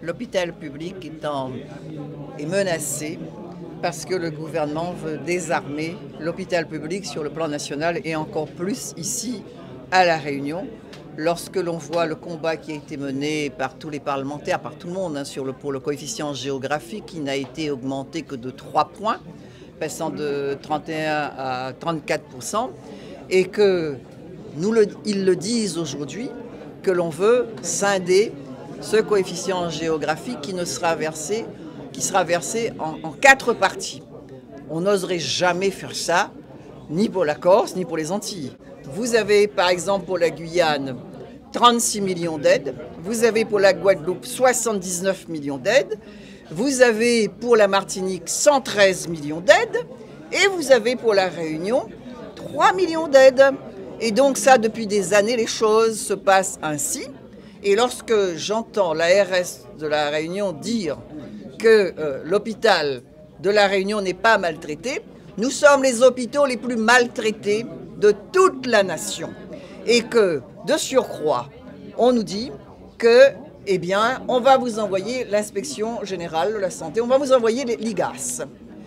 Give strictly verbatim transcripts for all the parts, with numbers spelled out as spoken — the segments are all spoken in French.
L'hôpital public est, en, est menacé parce que le gouvernement veut désarmer l'hôpital public sur le plan national et encore plus ici à La Réunion. Lorsque l'on voit le combat qui a été mené par tous les parlementaires, par tout le monde, hein, sur le, pour le coefficient géographique qui n'a été augmenté que de trois points, passant de trente et un à trente-quatre pour cent, et que nous le, ils le disent aujourd'hui, que l'on veut scinder ce coefficient géographique qui ne sera versé, qui sera versé en, en quatre parties. On n'oserait jamais faire ça, ni pour la Corse, ni pour les Antilles. Vous avez par exemple pour la Guyane trente-six millions d'aides, vous avez pour la Guadeloupe soixante-dix-neuf millions d'aides, vous avez pour la Martinique cent treize millions d'aides et vous avez pour la Réunion trois millions d'aides. Et donc ça, depuis des années, les choses se passent ainsi. Et lorsque j'entends l'A R S de la Réunion dire que euh, l'hôpital de la Réunion n'est pas maltraité, nous sommes les hôpitaux les plus maltraités de toute la nation. Et que, de surcroît, on nous dit que, eh bien, on va vous envoyer l'inspection générale de la santé, on va vous envoyer l'I G A S.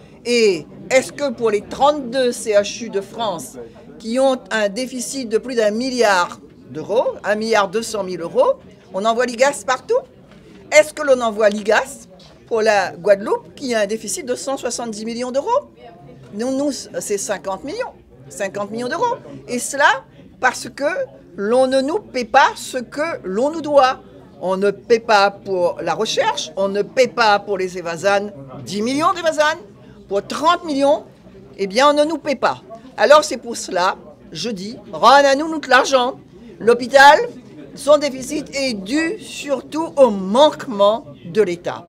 Et est-ce que pour les trente-deux C H U de France qui ont un déficit de plus d'un milliard d'euros, un milliard deux cent mille euros, on envoie l'I G A S partout? Est-ce que l'on envoie l'I G A S pour la Guadeloupe qui a un déficit de cent soixante-dix millions d'euros? Nous, nous c'est cinquante millions, cinquante millions d'euros. Et cela parce que l'on ne nous paie pas ce que l'on nous doit. On ne paie pas pour la recherche, on ne paie pas pour les évasanes, dix millions d'évasanes. Pour trente millions, eh bien, on ne nous paie pas. Alors c'est pour cela, je dis, rendez à nous notre l'argent. L'hôpital, son déficit est dû surtout au manquement de l'État.